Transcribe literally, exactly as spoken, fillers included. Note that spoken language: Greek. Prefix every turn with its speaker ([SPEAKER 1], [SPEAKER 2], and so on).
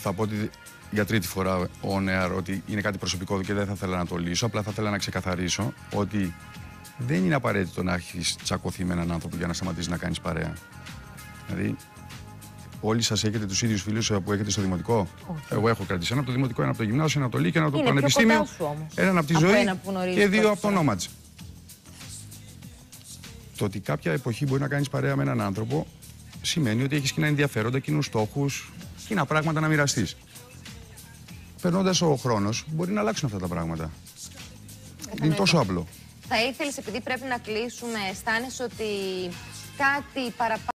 [SPEAKER 1] θα πω ότι για τρίτη φορά on air ότι είναι κάτι προσωπικό και δεν θα ήθελα να το λύσω. Απλά θα ήθελα να ξεκαθαρίσω ότι δεν είναι απαραίτητο να έχεις τσακωθεί με έναν άνθρωπο για να σταματήσεις να κάνεις παρέα. Δηλαδή, όλοι σας έχετε τους ίδιους φίλους που έχετε στο δημοτικό. Okay. Εγώ έχω κρατήσει ένα από το δημοτικό, ένα από το γυμνάσιο, ένα από το λύκειο, ένα από το πανεπιστήμιο. Έναν από τη ζωή και δύο από το νόματς. Το ότι κάποια εποχή μπορεί να κάνεις παρέα με έναν άνθρωπο σημαίνει ότι έχεις κοινά ενδιαφέροντα, κοινούς στόχους, κοινά πράγματα να μοιραστείς. Περνώντας ο χρόνος, μπορεί να αλλάξουν αυτά τα πράγματα. Είναι τόσο απλό.
[SPEAKER 2] Θα ήθελες, επειδή πρέπει να κλείσουμε, αισθάνεσαι ότι κάτι παραπάνω.